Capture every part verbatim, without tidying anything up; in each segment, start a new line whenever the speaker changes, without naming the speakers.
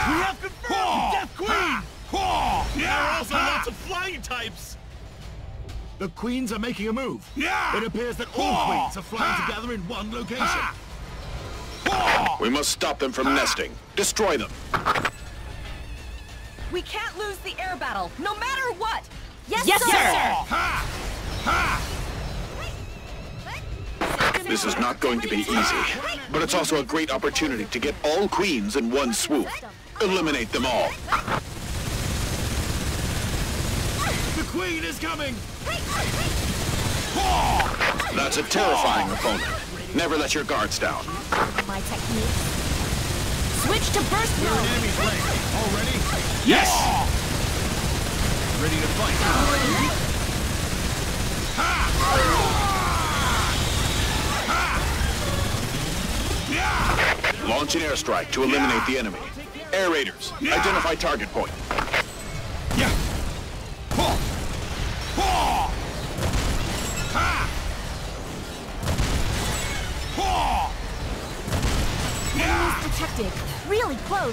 We have confirmed Death Queen! There are also lots of flying types!
The queens are making a move.
Yeah.
It appears that all queens are flying together in one location.
We must stop them from nesting. Destroy them.
We can't lose the air battle, no matter what! Yes,
Yes,
sir!
sir.
Ha! Ha!
This is not going to be easy, but it's also a great opportunity to get all queens in one swoop. Eliminate them all.
The queen is coming!
That's a terrifying opponent. Never let your guards down.
My technique. Switch to burst
We're in
mode.
enemy's lane. All ready?
Yes!
Ready to fight.
Launch an airstrike to eliminate the enemy. Air raiders, identify target point.
Yeah! Ho! Ho! Ha! Ho!
Enemies detected. Really close.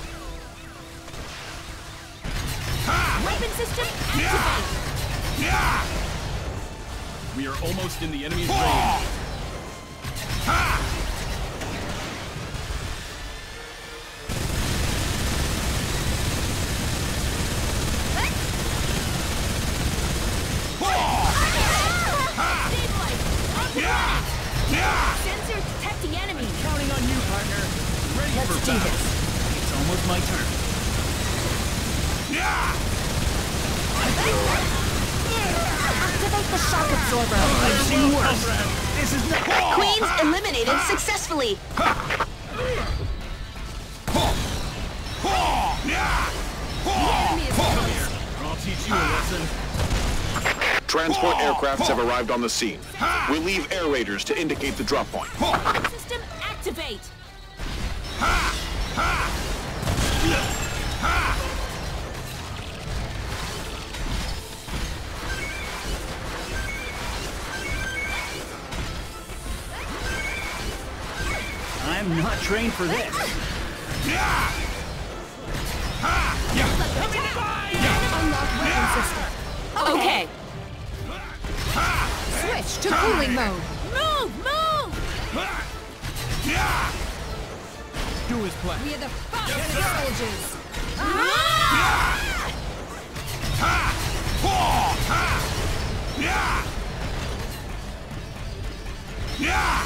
Ha!
Weapon system
Yeah!
activate.
Yeah!
We are almost in the enemy's range.
Ho! Ha! Yeah! Yeah!
Sensor detecting enemy.
Counting on you, partner. Ready
Let's
for
do
battle.
this.
It's almost my turn.
Yeah!
Activate the shock absorber.
I've seen worse. This is not...
Queens eliminated successfully.
Yeah!
Enemy is
Come
close.
here. I'll teach you a lesson.
Transport aircrafts have arrived on the scene. We'll leave air raiders to indicate the drop point.
System activate.
I'm not trained for this.
Yeah!
Unlock weapon system. Okay. Switch to cooling mode. Move, move.
Yeah!
Do his plan.
We are the fastest soldiers.
Yeah! Yeah!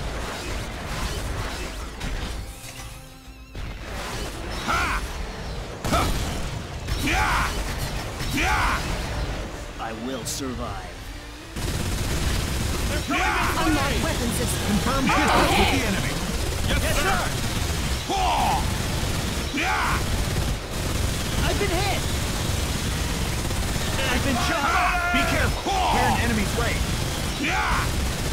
Yeah! Yeah!
I will survive.
Unlock weapon system.
Confirm distance with the enemy.
Yes, sir! Yeah!
I've been hit. I've been shot. Be careful. We're in enemy's way.
Yeah!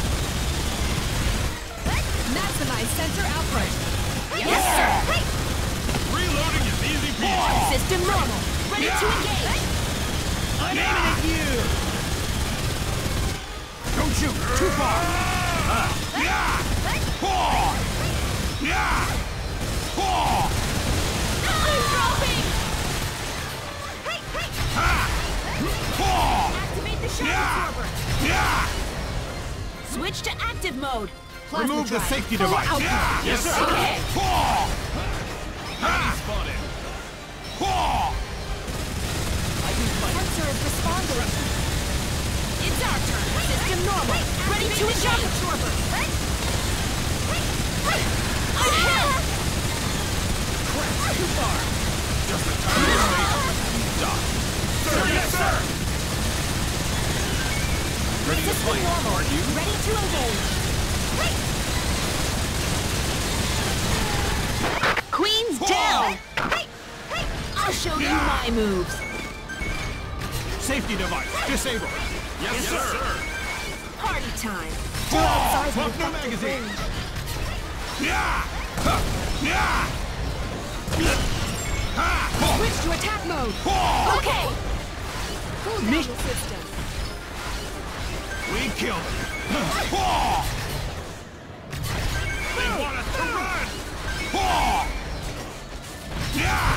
Maximize sensor output. Yes, sir.
Reloading is easy peasy.
System normal. Ready to engage.
I'm aiming at you. Don't shoot. Too far.
Yeah! Yeah!
I'm dropping. Activate the shock absorber.
Yeah!
Switch to active mode. Plasma
Remove the
drive.
safety
Full
device.
output.
Yes, sir!
Okay.
Enemy spotted!
Sensor is responding. It's our turn. System normal. Ready to engage. Shock absorber. I'm hit.
Too far. Just a time. Stop.
Sir, yes, sir!
Ready to
System
fight,
normal.
aren't you?
Ready to engage. Queen's down. I'll show you my moves.
Safety device disabled.
Yes, sir!
Party time. Still outside
Pump
the
new
effective
magazine.
range.
Yeah! Yeah!
Switch to attack mode. Okay. Cool down the system.
We killed him.
They want us to run! Yeah!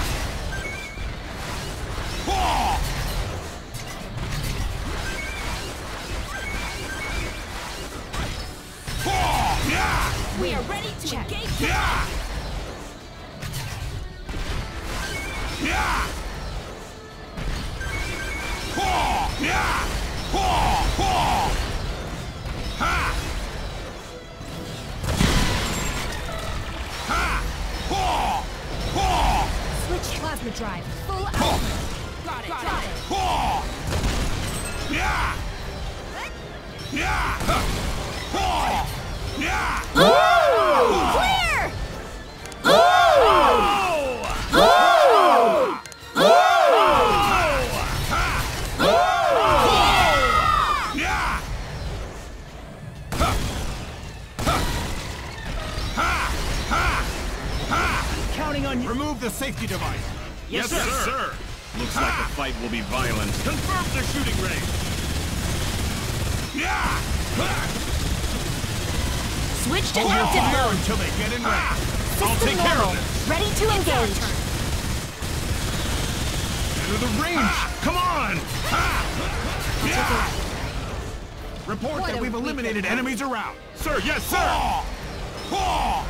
We are ready to
Check.
engage.
Yeah! Yeah! Whoa! Yeah! Whoa! Whoa! Ha! Ha! Whoa! Whoa!
Switch plasma drive. Full
Whoa!
out.
Got it.
Got
Got
it.
it.
Whoa! Yeah! Yeah! Whoa! Yeah!
Clear!
Yeah!
Counting on you. Remove the safety device.
Yes, sir.
sir. Looks like the fight will be violent. Confirm the shooting range.
Yeah!
Switch to
Hold your
active
fire
mode.
until they get in range. I'll
System
take care
normal.
of this.
Ready to engage.
Enter the range. Come on.
Yeah!
Report
What
that
a
we've
weak
eliminated
attack.
enemies around. Sir, yes, sir.
Whoa! Whoa!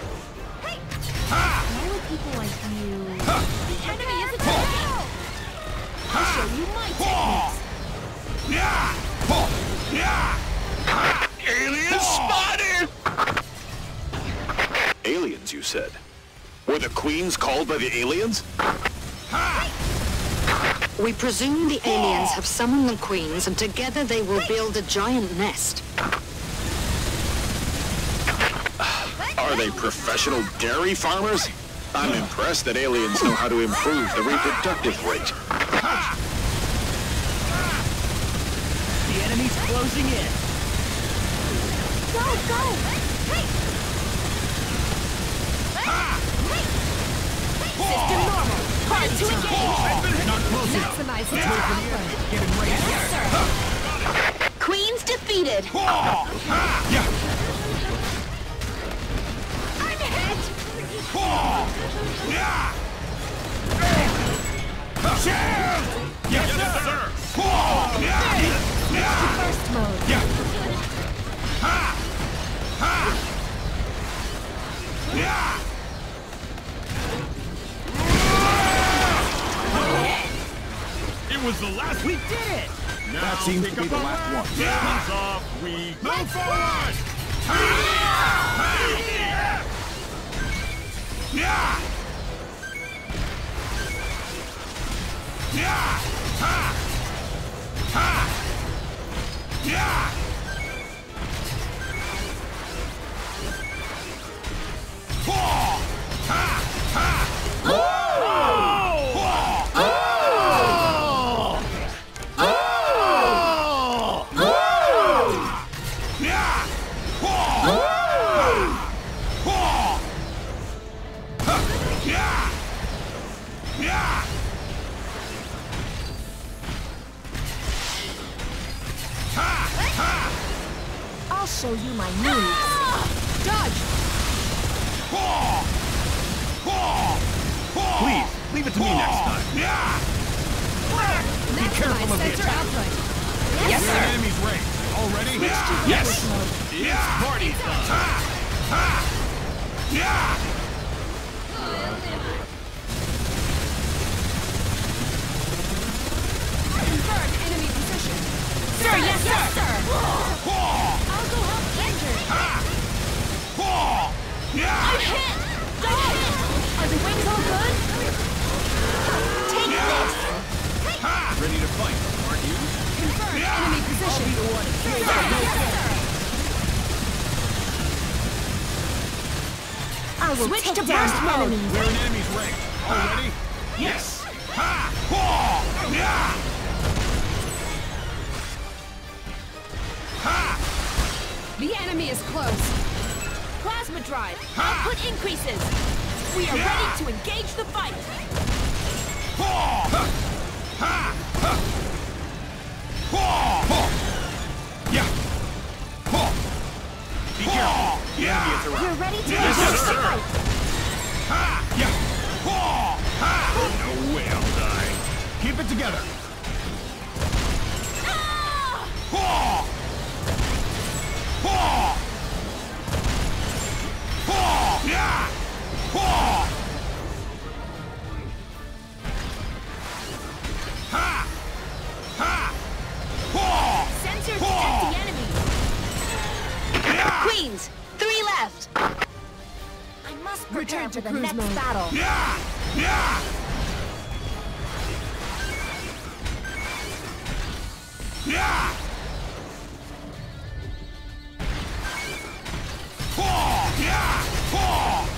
Ha!
Why would people like you?
The enemy is attacking.
I'll show you my
Whoa!
techniques.
Yeah! Whoa! Yeah!
Aliens spotted! Aliens, you said? Were the queens called by the aliens?
Ha!
We presume the aliens have summoned the queens, and together they will build a giant nest.
Are they professional dairy farmers? I'm impressed that aliens know how to improve the reproductive rate.
The enemy's closing in.
Go, go!
System normal. Ready to engage.
Not close enough.
Maximize
Wait
its
for the
output.
enemy to get in range.
Yes, sir.
Queens defeated!
Whoa! Ha!
Yeah.
I'm hit!
Whoa! Yeah! Shield!
Yes, sir.
Whoa! Yeah! Yeah!
First mode.
Yeah.
Ha! Ha! Yeah!
It was the last. We did it. Now
That seems
pick
to be
up
the
our
last
round.
one.
Yeah.
Guns off. We move forward.
Yeah! Yeah! Ha! Ha! Yeah! Whoa! Ha! Ha! Yeah! Whoa! Whoa! Yeah! Yeah! Ha! Ha!
I'll show you my moves.
Dodge.
Whoa! Whoa! Whoa!
Please leave it to me next time.
Yeah!
Be careful of the
Sensor
attack.
output.
We're
Yes,
in
sir.
enemy's range. All ready?
Yeah!
Yes.
Yeah!
It's party time.
Ha! Ha! Yeah!
Confirm enemy position. Sir, yes, sir.
Whoa!
I'll go help injured.
Ha! Whoa! Yeah!
I'm hit. Go hit. Are the wings all good? Take this.
Ha!
Ready to fight, aren't you?
Confirm
Yeah.
enemy position.
The one.
Sir, yes, sir.
I will
Switch
take
to
down
burst mode.
enemies.
We're in enemy's range. All ready? Yes.
Ha! Whoa! Yeah! Ha!
The enemy is close. Plasma drive. Output increases. We are
Yeah.
ready to engage the fight.
Whoa! Ha! Ha! Ha! Whoa!
Yeah.
Whoa!
Be careful. The
Yeah.
enemy is around.
You're ready to
Yes,
engage
sir.
the fight.
Ha!
Yeah.
Whoa! Ha!
No way I'll die. Keep it together.
Whoa! Whoa! Yeah! Ha! Ha! Ha! Ha!
Sensor detecting enemy.
Yeah!
Queens, three left.
I must prepare
Return
for
to
the
cruise
next
mode.
battle.
Yeah! Yeah! Yeah! Ha! Yeah! Ha!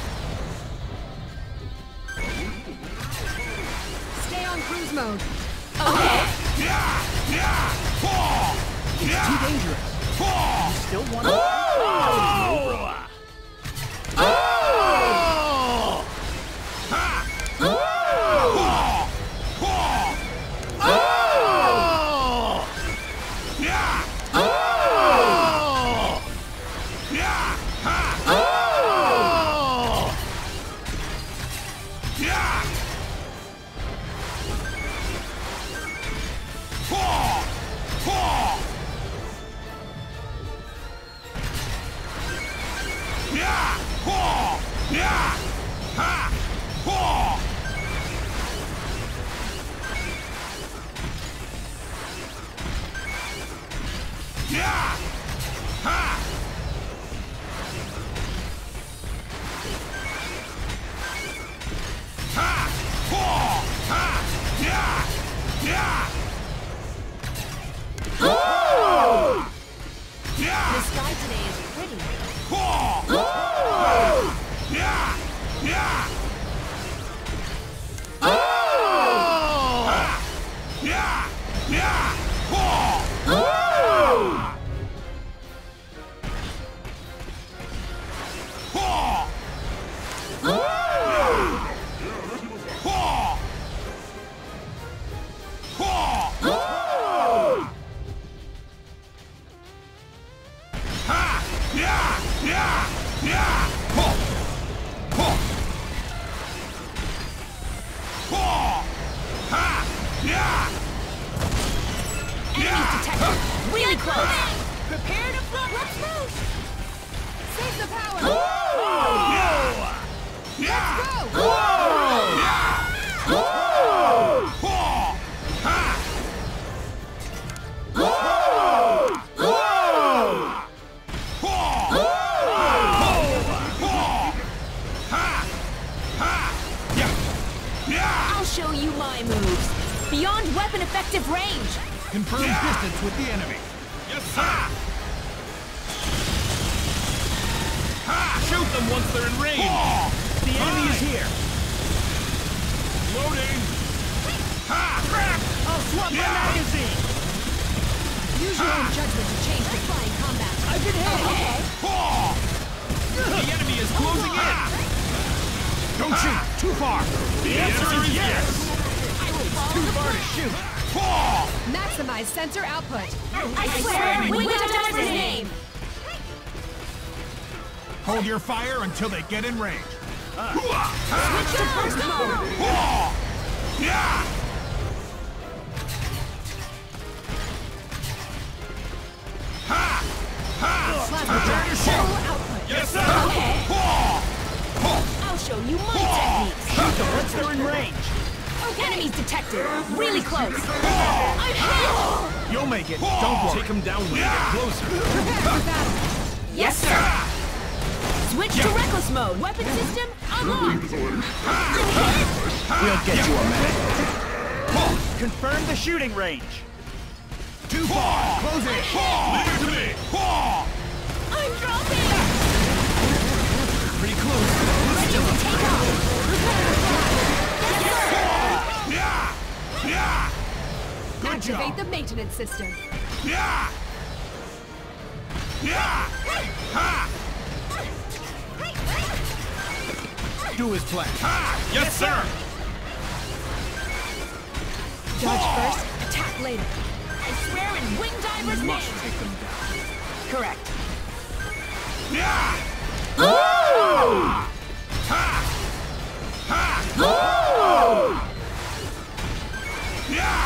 Stay on cruise mode.
Yeah! Yeah! Ha! Yeah!
Too dangerous.
Ha!
Still want to... Oh!
Ha! Ha! Ha!
Oh!
Yeah!
Oh!
Yeah! Ha!
Oh!
Yeah! Ha! Ha! Yeah! Ha! Yeah! Ha! Ha! Yeah! Ha! Ha! Ha! Ha! Yeah! Yeah!
The
Yeah!
sky today is pretty.
Ha! Ha! Yeah! Yeah! Ha! Yeah! Yeah! Ha! Ha! Ha! Ha! Ha! Yeah! Yeah! Yeah! Ha! Ha! Ha! Ha! Yeah!
Enemy detected. Really close.
Prepare to float. Let's move. Save the power.
Yeah! Yeah!
Go.
Yeah! Ha! Ha!
I'll show you my moves. Beyond weapon effective range.
Confirm distance with the enemy.
Yes, sir!
Shoot them once they're in range. The enemy is here.
Loading!
Crap! I'll swap my magazine.
Use your own judgment to change the flying combat.
I've been hit.
The
enemy is closing in. Don't shoot. Too far.
The answer is yes!
Too far to shoot.
Maximize sensor output.
I swear, we will his name.
Hold your fire until they get in range.
Switch to first mode.
Yeah! Ha! Ha!
Plasma
to
full output.
Yes, sir!
I'll show you my techniques.
Shoot them once they're in range.
Enemies detected. Really close.
I'm
hit.
You'll make it. Don't worry. Take them down when they get closer.
Prepare for battle.
Yes, sir. Switch to reckless mode. Weapon system unlocked.
We'll get you a minute. Confirm the shooting range. Too far. Close it.
Leave it to me!
I'm dropping.
Pretty close.
Ready to take off.
Yeah! Yeah! Good
Activate
job!
the maintenance system.
Yeah! Yeah! Ha!
Do his plan.
Ha! Yes, sir!
Dodge first, attack later.
I swear in Wing Diver's name.
Take them down.
Correct.
Yeah! Ha! Ha! Yeah!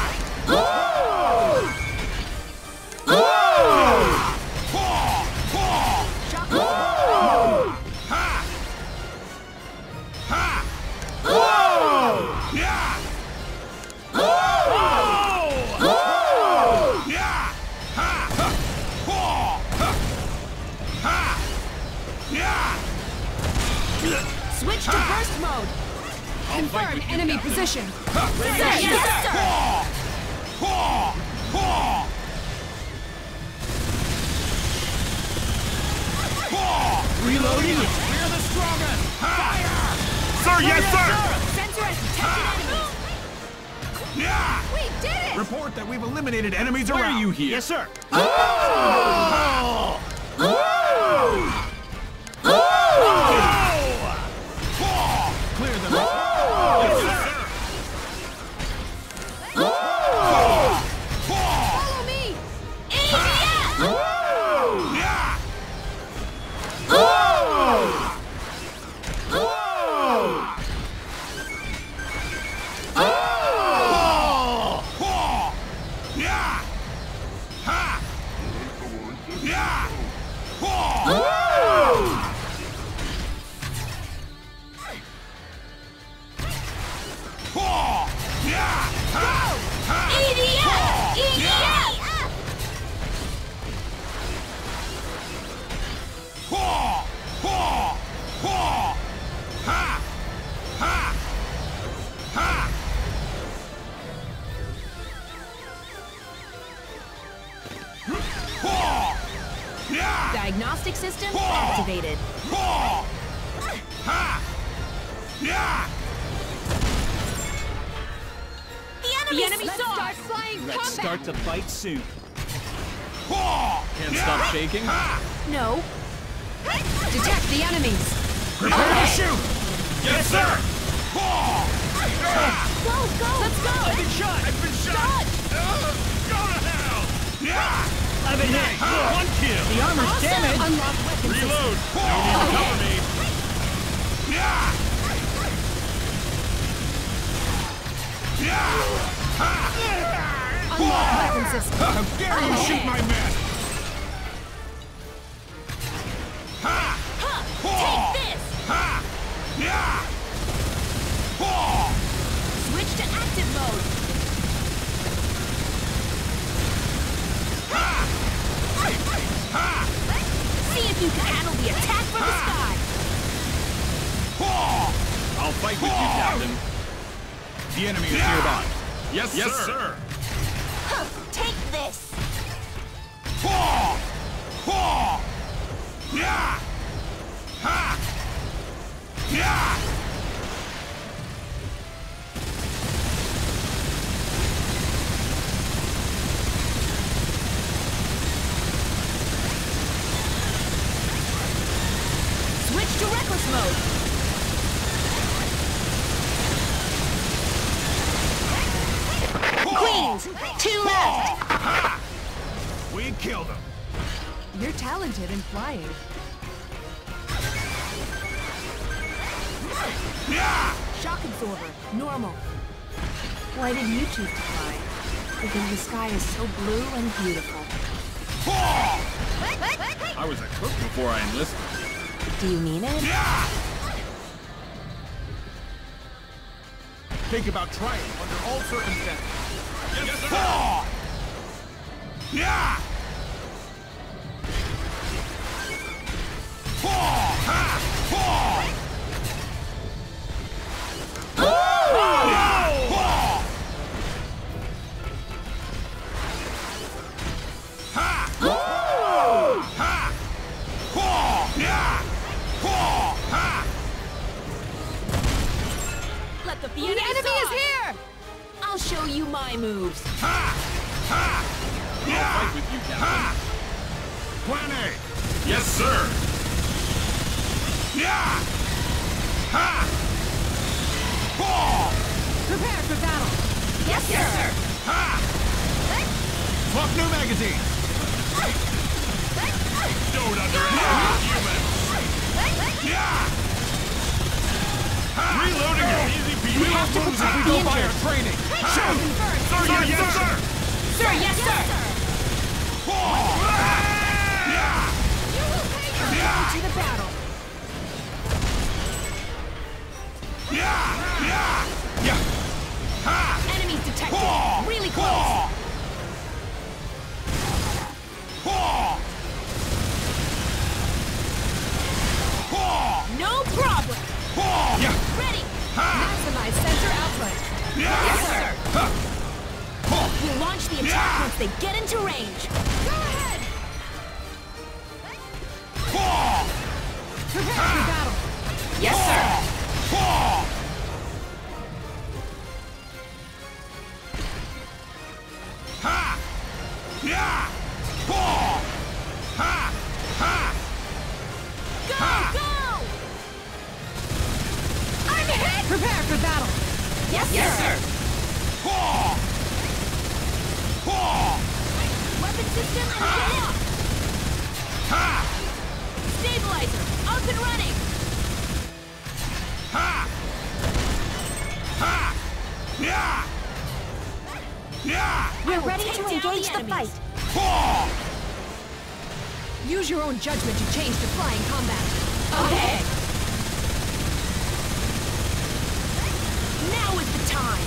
Switch to burst mode. Confirm enemy position. Sir, yes, sir.
Reloading. We're the strongest. Fire!
Sir, yes, sir!
Sensor has detected enemies.
Yeah!
We did it!
Report that we've eliminated enemies
Why
around.
are you here?
Yes, sir. Clear them up.
Yes, sir!
Follow me! E D F!
Yeah! Yeah! Ha! Yeah! Yeah! Ha!
E D F! E D F!
Ha! Ha! Ha! Yeah!
Diagnostic system activated.
Ha! Yeah!
The enemy
Let's
saw
start
us.
flying
Let's
combat.
start to fight soon.
Can't
Stop shaking.
No. Detect the enemies.
Prepare to shoot.
Yes, sir!
Go, go! Let's go!
I've been shot.
I've been shot! Uh, Go to hell! Yeah!
I've been hit.
One kill!
The armor's damaged.
Unlock weapon system.
Reload! No need to cover me! Yeah! Yeah!
Unlock weapon system.
How dare you shoot my men! Ha!
Take this!
Ha! Yeah!
Switch to active mode. See if you can handle the attack from the sky.
I'll fight with you, Captain.
The enemy is nearby.
Yes, yes, sir.
Take this.
Yeah! Ha! Yeah!
Switch to reckless mode.
Queens, two left.
We killed him.
You're talented in flying.
Yeah!
Shock absorber, normal. Why did you choose to fly? Because the sky is so blue and beautiful.
I was a cook before I enlisted.
Do you mean it?
Yeah!
Think about trying under all circumstances.
Yes, sir! Yeah!
Let the, the enemy is here! I'll show you my moves.
Ha! Ha! Yeah!
Fight with you, Captain.
Plan A! Yes, sir! Yeah! Ha!
Prepare for battle. Yes, yes sir.
Ha!
Swap new magazine.
Don't underestimate humans! Yeah! Reloading is easy peasy.
We have to moves if we go by our training.
Shoot! Sir, yes, yes, sir!
Sir, yes, sir.
Yeah!
Yeah. To the battle.
Yeah! Yeah! Yeah! Ha!
Enemies detected. Really close. No problem. Maximize sensor output. Yes, sir. We'll launch the attack once they get into range. Go ahead. Prepare for battle. Yes, sir.
Ha! Yeah! Ha! Ha!
Go, go! I'm hit! Prepare for battle. Yes,
Yes,
sir.
sir!
Weapon system unlocked.
Ha!
Stabilizer up and running.
Ha! Ha! Yeah! Yeah!
We're
will
ready
take
to
down
engage
the
the fight.
Ha!
Use your own judgment to change to flying combat.
Okay.
Now is the time.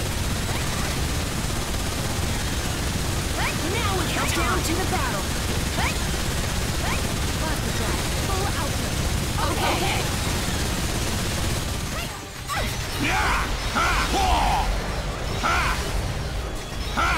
Now is the time. Down to the battle. Plasma drive, full output.
Okay.
Yeah! Ha! Ha! Ha!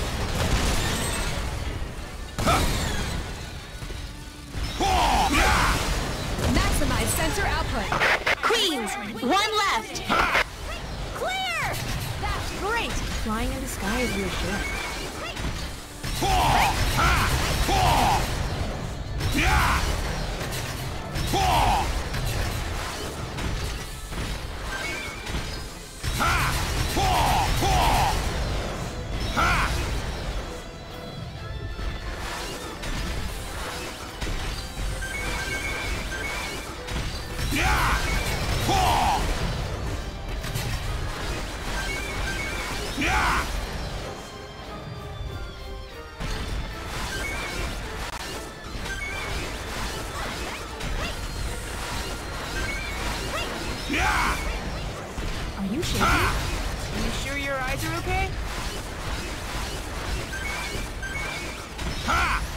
Maximize sensor output.
Queens, one left.
Clear! That's great! Flying in the sky is reassuring.
Yeah! Yeah! Yeah! Yeah!
Are you shaking? Are you sure your eyes are okay?
Ha!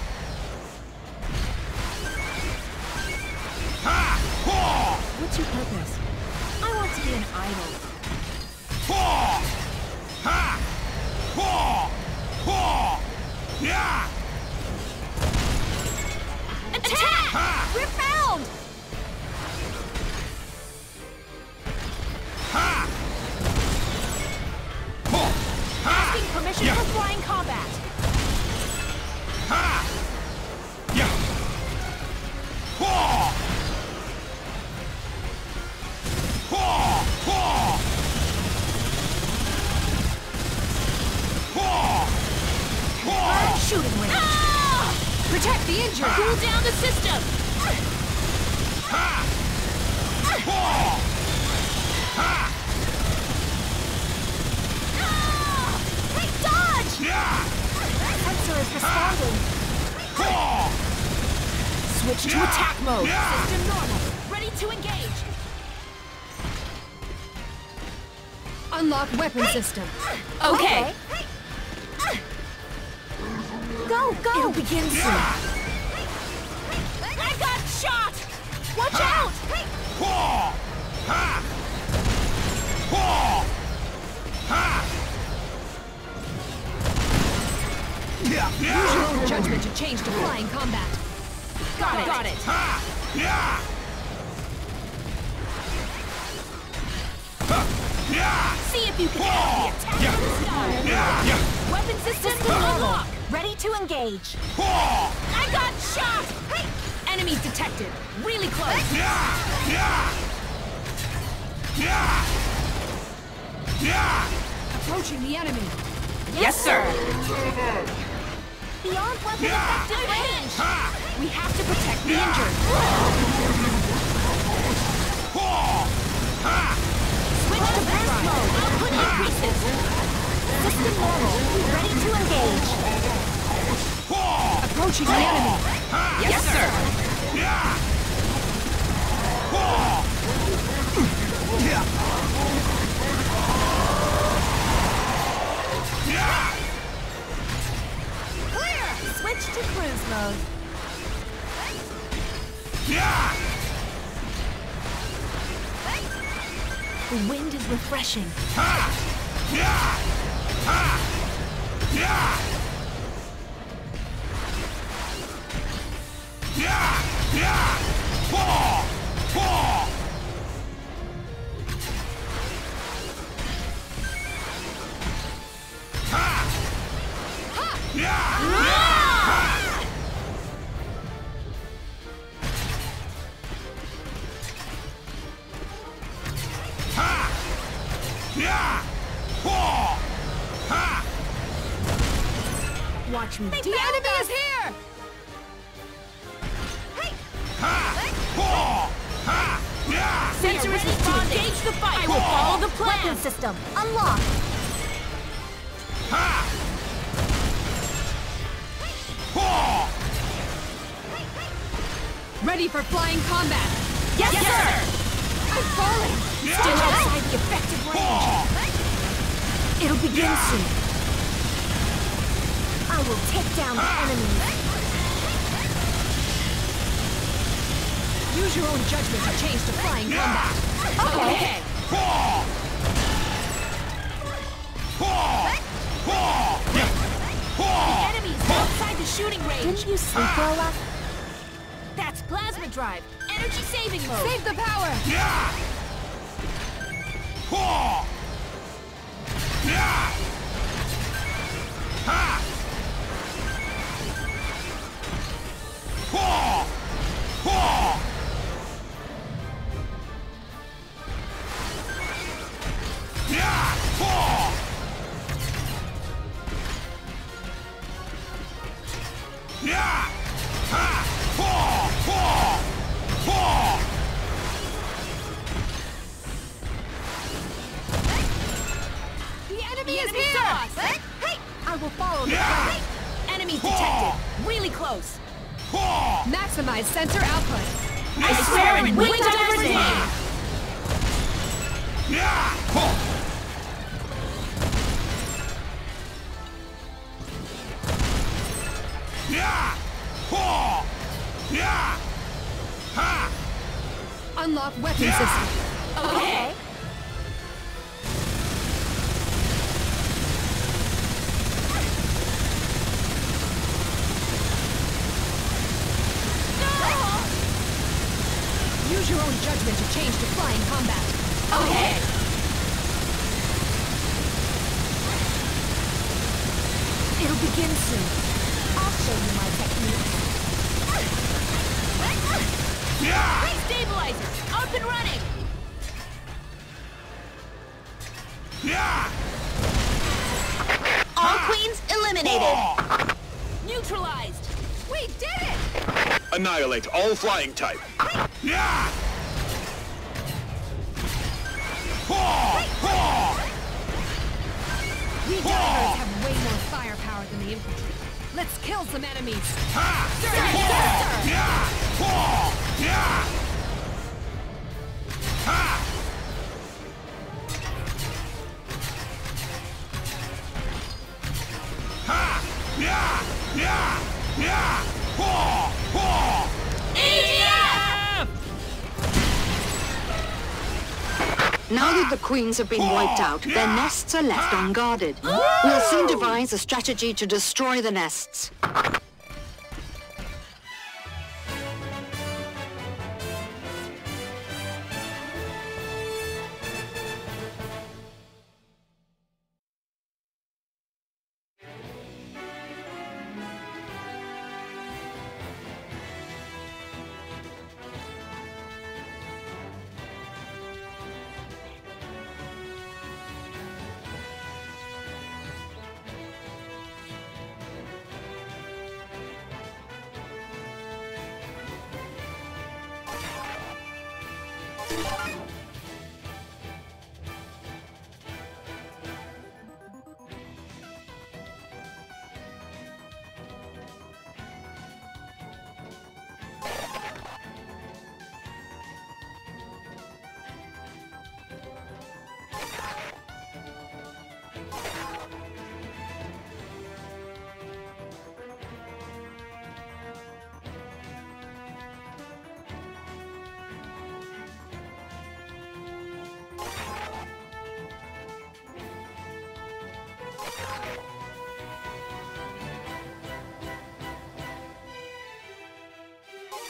Ha!
What's your purpose? I want to be an idol.
Ha! Ha! Ha! Yeah!
Attack! We're found!
Ha!
Asking permission
Yeah.
for flying combat.
Ha! Yeah! Ha! Ha! Ha! Ha!
Burn shooting range. Protect the injured. Cool down the system.
Ha! Ha! Ha!
Dodge!
Yeah!
Sensor is responding.
Ha!
Switch to
Yeah.
attack mode.
Yeah.
System normal. Ready to engage. Unlock weapon system.
Okay.
Go, go! It'll begin soon. I got shot! Watch out!
Ha! Ha! Ha! Ha! Yeah!
Use your own judgment to change to flying combat. Got it. Got it.
Ha! Yeah! Ha! Yeah!
See if you can handle the attack
Yeah.
from the sky.
Yeah! Yeah!
Weapon system normal. Ready to engage.
Ha!
I got shot! Enemies detected. Really close.
Yeah! Yeah! Yeah! Yeah!
Approaching the enemy.
Yes, sir.
Beyond weapon
Yeah.
effective range.
Ha!
We have to protect the
Yeah.
injured.
Ha! Ha!
Switch to burst mode. Output increases. System normal. Ready to engage.
Ha!
Approaching the enemy.
Yes, sir.
Yeah! Ha! Yeah! Yeah!
Clear! Switch to cruise mode.
Yeah!
The wind is refreshing.
Ha! Yeah! Ha! Yeah! Yeah! Yeah! Four! Four! Ha! Ha! Yeah! Yeah! Ha! Yeah! Four! Ha!
Watch me.
They
The
found
enemy
us.
is here!
Ha! Four! Ha! Yeah!
Sensor is responding. Engage the fight. I will follow the plan.
Weapon system unlocked.
Ha! Four!
Ready for flying combat.
Yes,
Yes,
sir.
I'm falling.
Yeah!
Still outside the effective range.
Four!
It'll begin
Yeah.
soon.
I will take down the
Ah.
enemy.
Use your own judgment to change to flying
Yeah.
combat. Okay.
Four! Four! Four! Four!
Enemies outside the shooting range.
Didn't you sleep well last?
That's plasma drive. Energy saving mode. Save the power.
Yeah! Four! Yeah! Ha! Four! Four! Yeah! Four! Yeah! Ha! Four! Four! Four!
The enemy
The
is
enemy
here.
saw us. Hey! I will follow the
Yeah.
plan.
Enemy
Four.
detected. Really close.
Four!
Maximize sensor output.
I
swear it wins everything.
Yeah! Four! Yeah! Four! Yeah! Ha!
Unlock weapon
Yeah.
system.
Okay.
Use your own judgment to change to flying combat.
Okay.
It'll begin soon.
I'll show you my technique.
Yeah!
Stabilizers up and running.
Yeah!
All queens eliminated.
Four!
Neutralized. We did it.
Annihilate all flying type.
Yeah! Four! Four!
We
Four!
divers have way more firepower than the infantry. Let's kill some enemies.
Ha!
Sir,
Four! Yeah! Four! Yeah! Ha! Ha! Yeah! Yeah! Yeah! Four! Four!
E D F!
Now that the queens have been wiped out, their nests are left unguarded. We'll soon devise a strategy to destroy the nests.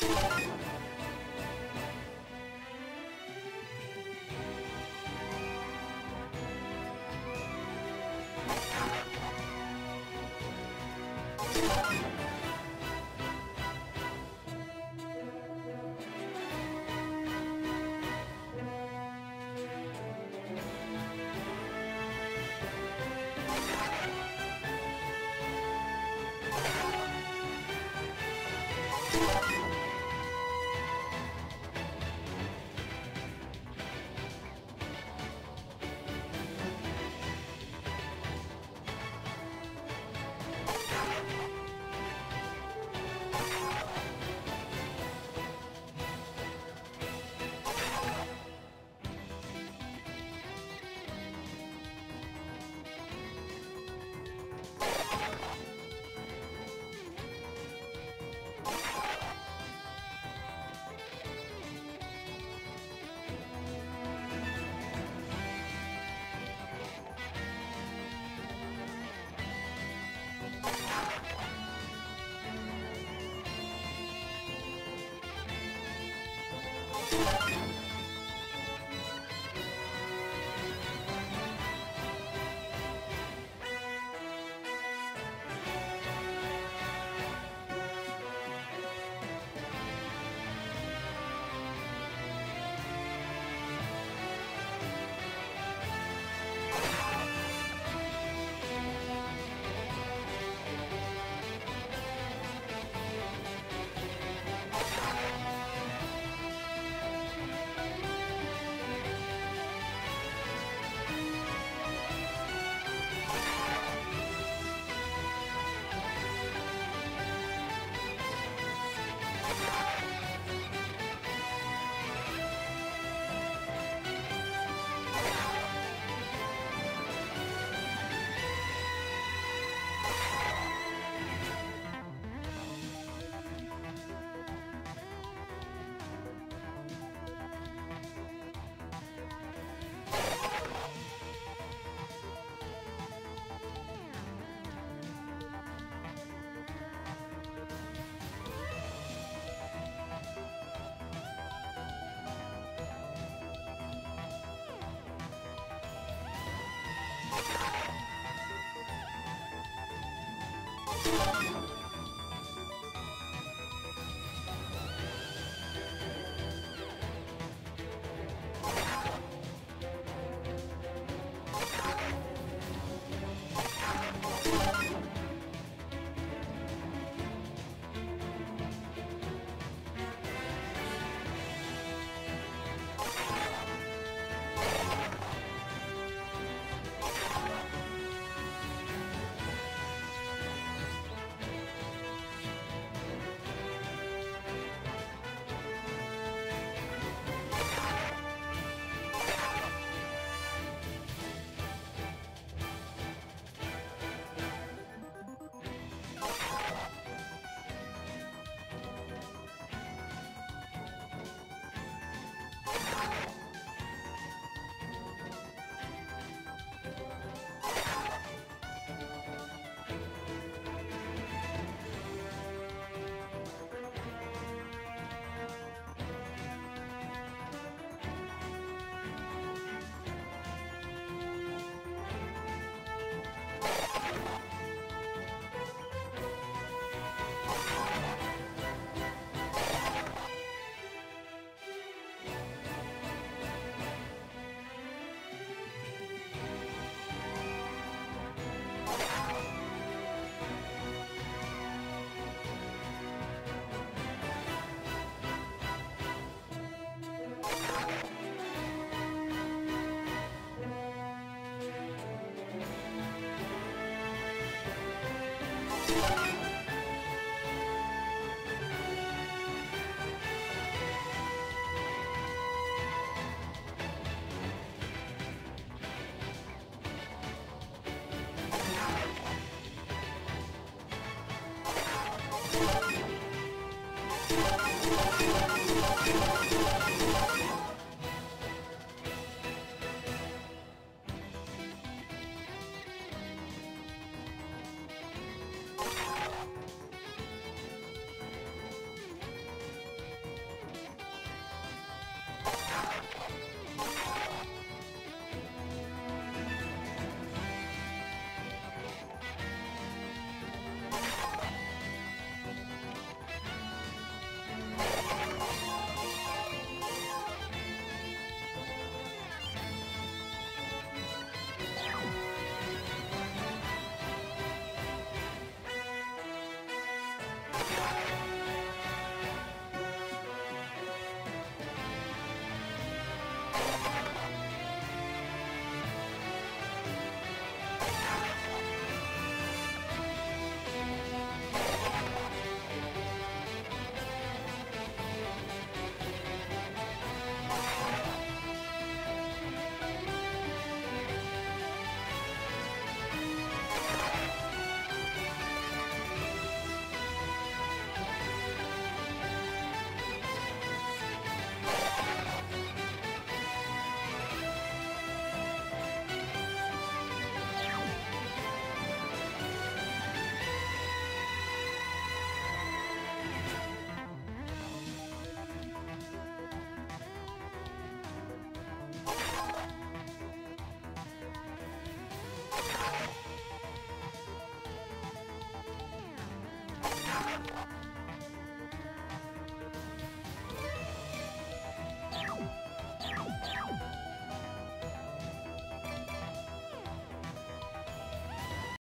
Thank you.